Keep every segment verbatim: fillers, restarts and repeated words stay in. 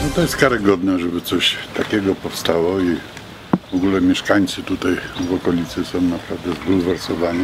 No to jest karygodne, żeby coś takiego powstało i w ogóle mieszkańcy tutaj w okolicy są naprawdę zbulwersowani,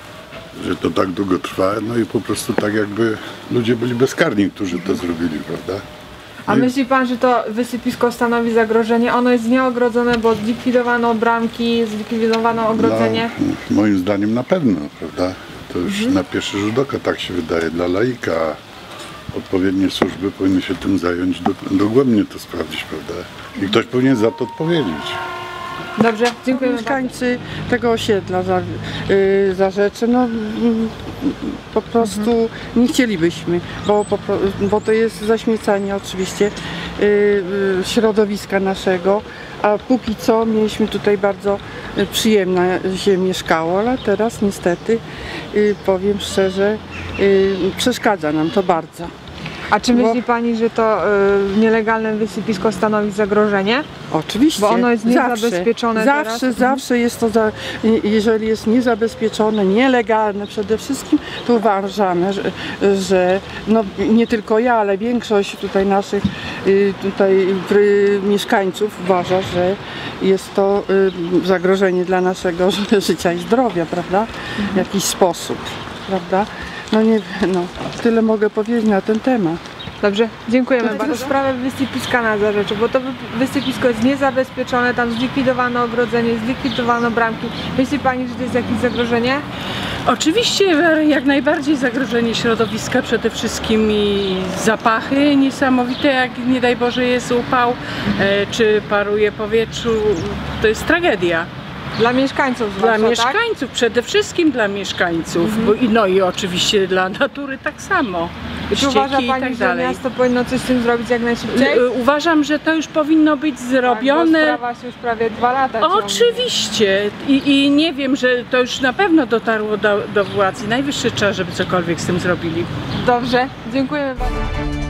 że to tak długo trwa, no i po prostu tak jakby ludzie byli bezkarni, którzy to zrobili, prawda? A myśli pan, że to wysypisko stanowi zagrożenie? Ono jest nieogrodzone, bo zlikwidowano bramki, zlikwidowano ogrodzenie? No, moim zdaniem na pewno, prawda? To już mhm. na pierwszy rzut oka tak się wydaje dla laika. Odpowiednie służby powinny się tym zająć, do, dogłębnie to sprawdzić, prawda? I ktoś powinien za to odpowiedzieć. Dobrze, dziękuję. Mieszkańcy tego osiedla za, yy, za rzeczy, no yy, po prostu mhm. nie chcielibyśmy, bo, po, bo to jest zaśmiecanie oczywiście yy, yy, środowiska naszego, a póki co mieliśmy tutaj bardzo yy, przyjemnie się mieszkało, ale teraz niestety yy, powiem szczerze, yy, przeszkadza nam to bardzo. A czy myśli Pani, że to y, nielegalne wysypisko stanowi zagrożenie? Oczywiście. Bo ono jest niezabezpieczone Zawsze, teraz? zawsze, zawsze jest to, za, jeżeli jest niezabezpieczone, nielegalne przede wszystkim, to uważamy, że, że no, nie tylko ja, ale większość tutaj naszych tutaj mieszkańców uważa, że jest to zagrożenie dla naszego życia i zdrowia, prawda? W jakiś sposób, prawda? No nie, no, tyle mogę powiedzieć na ten temat. Dobrze, dziękujemy bardzo. Sprawę wysypiska na Zarzeczu, bo to wysypisko jest niezabezpieczone, tam zlikwidowano ogrodzenie, zlikwidowano bramki. Myśli Pani, że to jest jakieś zagrożenie? Oczywiście jak najbardziej zagrożenie środowiska, przede wszystkim i zapachy niesamowite, jak nie daj Boże jest upał, e, czy paruje powietrzu, to jest tragedia. Dla mieszkańców Dla zwłaszcza, mieszkańców, tak? Przede wszystkim dla mieszkańców, mhm. bo, no i oczywiście dla natury tak samo. Czy uważa Pani, tak że miasto powinno coś z tym zrobić jak najszybciej? Uważam, że to już powinno być zrobione. Tak, bo sprawa się już prawie dwa lata ciągnie. Oczywiście I, i nie wiem, że to już na pewno dotarło do, do władzy. Najwyższy czas, żeby cokolwiek z tym zrobili. Dobrze, dziękujemy bardzo.